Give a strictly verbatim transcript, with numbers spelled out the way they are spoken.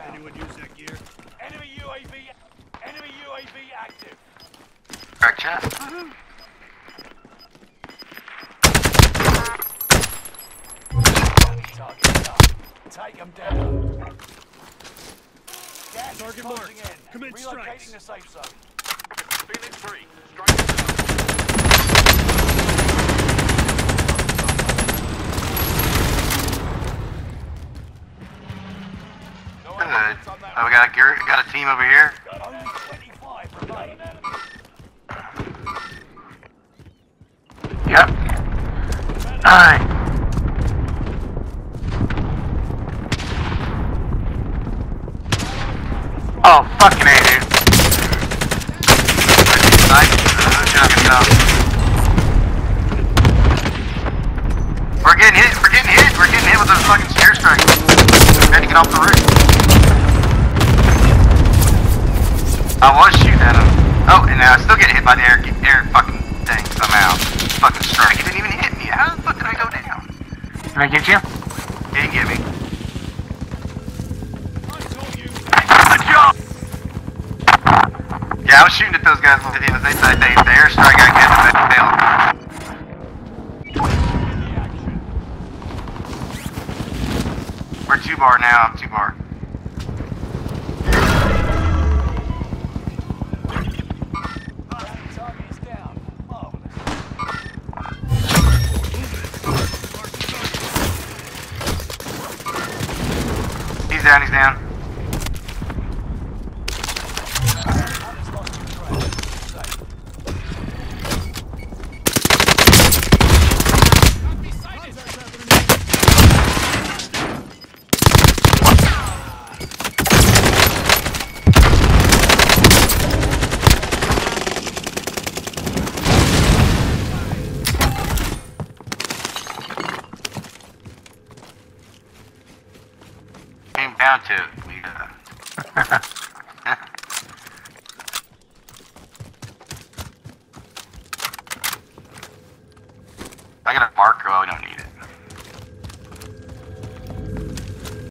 Anyone use that gear? Enemy U A V. Enemy U A V active. Crack chat. Target up. Take them down. Gas Target is marked. closing in. Commence Relocating strikes. the safe zone. Phoenix three, strike down. No Good. evidence on that Oh, we got a gear, got a team over here. one. Only twenty-five remain. Yep. Alright. Oh, fucking A, dude. Nice. Uh, shit, I can tell. We're getting hit, we're getting hit, we're getting hit with those fucking scare strikes. We had to get off the roof. I was shooting at him. Oh, and I still get hit by the air, air fucking thing somehow. Fucking strike. It didn't even hit me. How the fuck did I go down? Can I get you? He didn't get me. Good job! Yeah, I was shooting at those guys with him. They said they, the airstrike got good, but they failed. We're two bar now. I'm two bar. Target is down. Marvelous. He's down. He's down. Others lost control. Safe. Came down to it. We, uh... I got a marker. Oh, we don't need it.